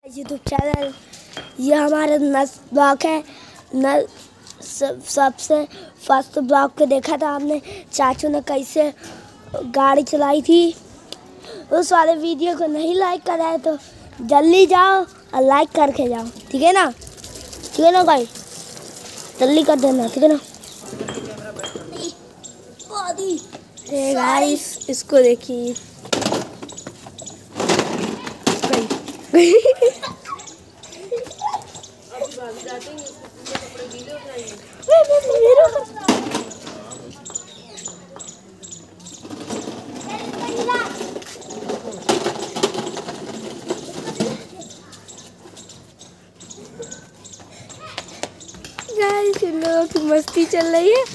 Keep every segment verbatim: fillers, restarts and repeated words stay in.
YouTube channel, ये हमारा नस ब्लॉग है। न सब सबसे फर्स्ट ब्लॉग को देखा था हमने, चाचू ने कैसे गाड़ी चलाई थी। उस वाले वीडियो को नहीं लाइक करा है तो जल्दी जाओ और लाइक करके जाओ, ठीक है ना? ठीक है ना भाई, जल्दी कर देना, ठीक है ना? हे गाइस, इसको देखिए। गाइस, इन लोगों की मस्ती चल रही है।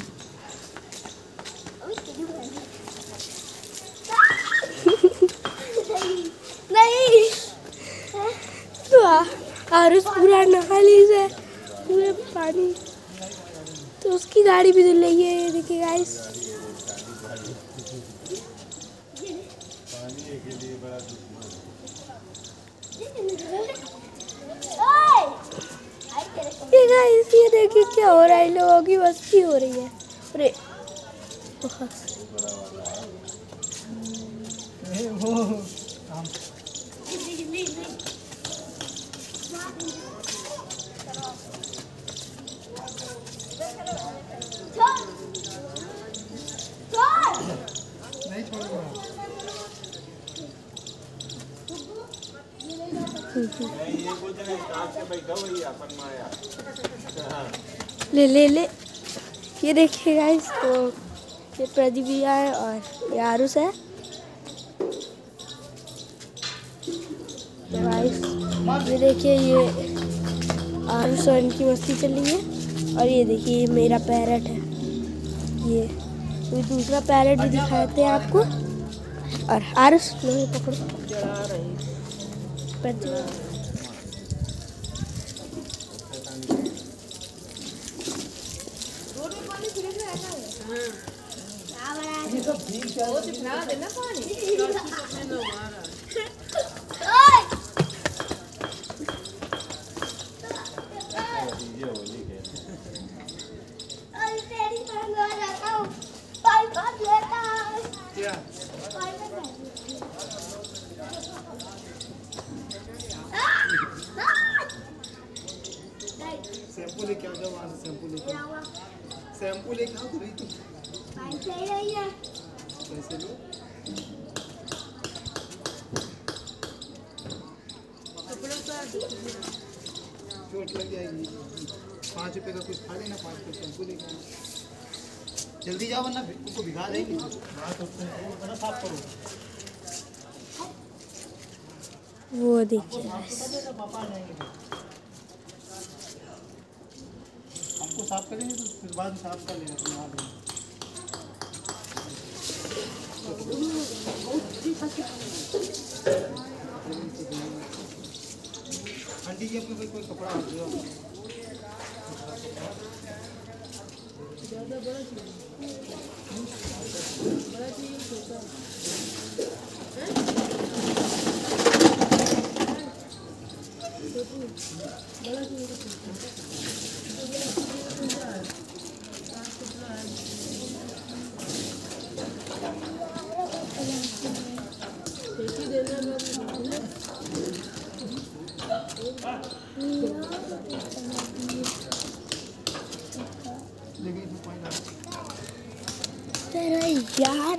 नहीं तो आरुष पूरा नहा ली है पूरे पानी, तो उसकी गाड़ी भी धुल रही है। ये देखिए गाइस, ये गाइस, ये देखिए क्या हो रहा है, लोगों की मस्ती हो रही है। अरे ले ले ले ये देखिए गाइस, तो ये प्रदीप भैया है और ये आरुष है। गाइस ये देखिए, ये आरुष और इनकी मस्ती चल रही है। और ये देखिए, ये मेरा पैरट है। ये तो दूसरा पैरट भी दिखाते हैं आपको। और आरुष नहीं पकड़ो, प्रदीप देना पानी। शैम्पू लेके आओ, वहाँ से शैम्पू लेके आओ, शैम्पू लेके आओ। तो तू कैसे लो? चोट लग जाएगी। पाँच रुपए का कुछ खा लेना, पाँच रुपये शैम्पू लेके आओ। जल्दी जाओ वरना तुमको भिगा देंगे। साफ करो। वो देखिए, हमको साफ करेंगे तो फिर बाद में साफ कर लेना। तुम आ गए आंटी जी, अपने कोई कपड़ा आ गया ज़्यादा बड़ा बड़ा चाहिए, छोटा तेरा यार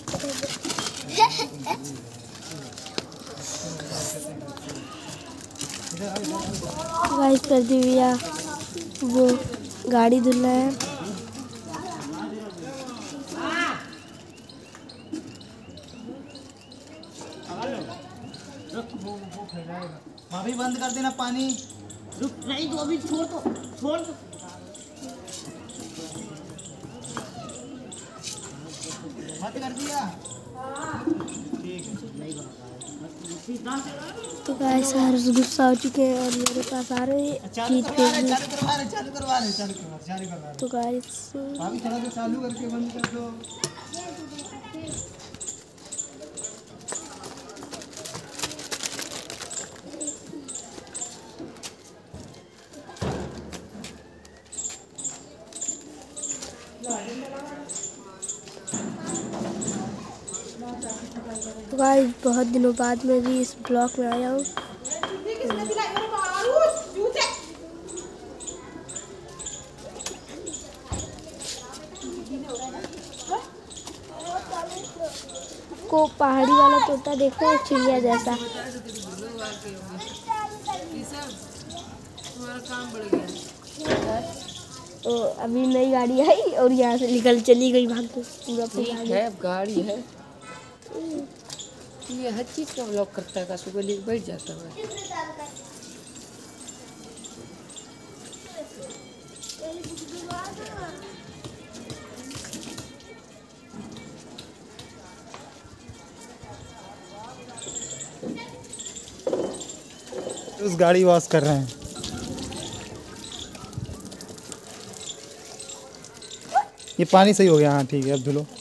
गाइस, प्रदीप भैया वो गाड़ी धुल रहा है। भाभी बंद कर देना पानी। रुक नहीं, तो अभी छोड़ दो, छोड़ दो। मत कर दिया। ठीक है। तो गाइस, आरुष गुस्सा हो चुके हैं और मेरे पास आ रहे हैं। चालू करवा रहे, चालू करवा रहे, चालू करवा रहे, चालू करवा रहे। तो गाइस, भाभी थोड़ा सा चालू करके बंद कर दो। गाइस बहुत दिनों बाद मैं भी इस ब्लॉक में आया हूँ। को पहाड़ी वाला तोता देखना है, चिड़िया जैसा। काम बढ़ गया। तो अभी नई गाड़ी आई और यहाँ से निकल चली गई भाग के पूरा पूरा। है अब गाड़ी है, ये हर चीज़ का ब्लॉक करता है का सुबह लेके बैठ जाता है। उस गाड़ी वॉश कर रहे हैं। ये पानी सही हो गया। हाँ ठीक है, अब धुलो।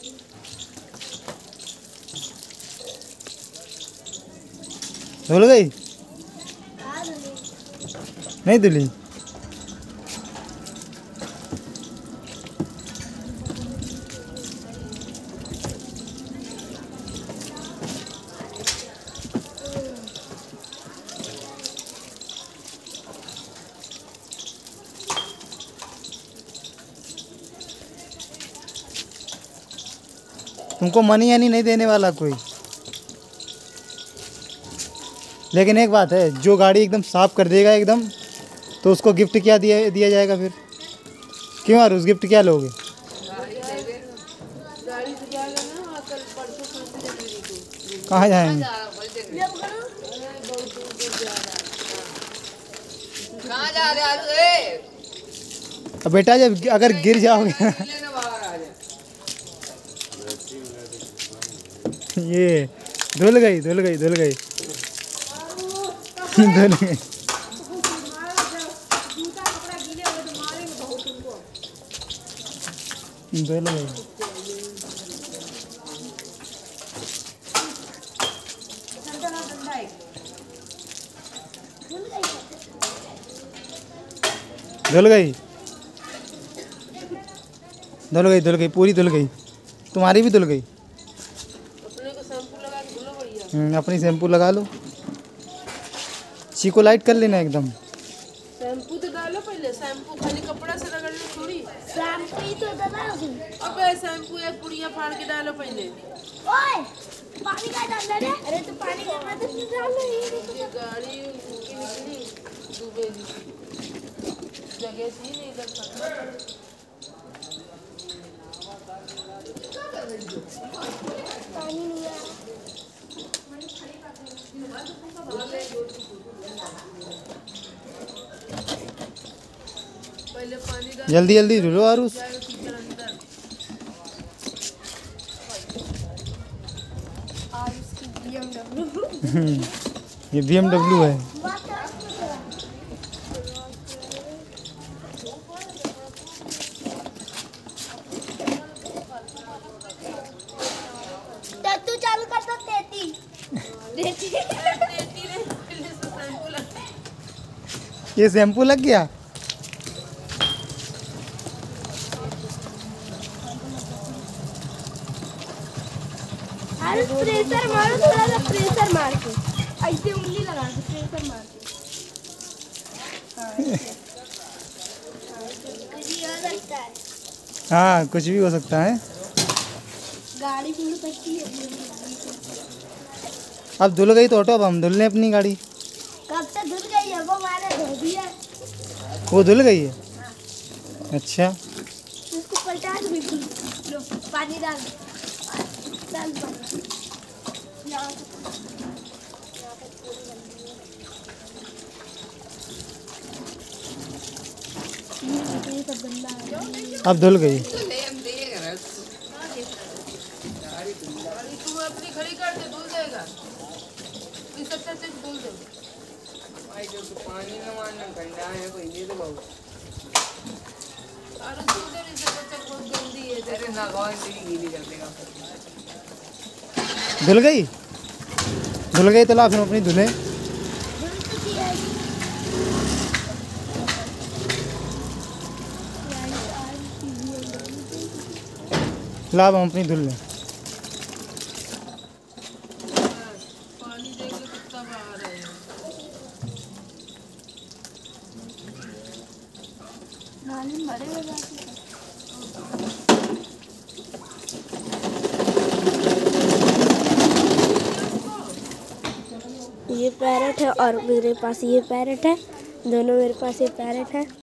धुल गई? नहीं धुली? तुमको मनी यानी नहीं देने वाला कोई। लेकिन एक बात है, जो गाड़ी एकदम साफ कर देगा एकदम, तो उसको गिफ्ट क्या दिया दिया जाएगा फिर? क्यों यार, उस गिफ्ट क्या लोगे? कहाँ जाएंगे? कहाँ जा रहे? अब बेटा जब अगर गिर जाओगे ये धुल गई धुल गई धुल गई धुल गई। धुल गई। धुल गई धुल गई धुल गई पूरी धुल गई। तुम्हारी भी धुल गई। हम्म, अपनी शैम्पू लगा लो। चीको लाइट कर लेना एकदम। शैम्पू तो डालो पहले, शैम्पू खाली कपड़ा से रगड़ लो थोड़ी। शैम्पू ही तो डालो। अबे शैम्पू एक पुड़िया फाड़ के डालो पहले। ओए पानी का डालना है? अरे तो पानी का मत डालो। ये गाड़ी की निकली डूबे जगह थी नहीं इधर पानी नहीं है। पहले पानी डाल जल्दी जल्दी धुलो आरुष। कीचड़ अंदर। ये बी एम डब्ल्यू है। तू चालू कर तो तेती तेती ये शैम्पू लग गया। अरे प्रेशर मारो, थोड़ा सा प्रेशर मार के ऐसे उंगली लगा के प्रेशर मार के। कुछ भी हो सकता है। हाँ कुछ भी हो सकता है। गाड़ी भी हो सकती है। अब धुल गई तो हटो, अब हम धुल लें अपनी गाड़ी। कब तक धुल गई है? वो मैंने धो दिया। वो धुल गई है? अच्छा इसको पलटा दो बिल्कुल। लो पानी डाल डाल पानी। यहाँ ये सब गंदा है। अब धुल गई। तुम अपनी खड़ी कर दे, धुल जाएगा। इस अच्छा से धुल दो। भाई जो तो पानी न मारना गंदा है कोई नहीं तो बहुत। और उधर इस अच्छा बहुत गंदी है। अरे ना गाँव तेरी गीली कर देगा। धुल गई धुल गई तो ला फिर अपनी धुले। ला हम अपनी धुल लें। नानी मरेगा जाके। ये पैरेट है और मेरे पास ये पैरेट है, दोनों मेरे पास ये पैरेट है।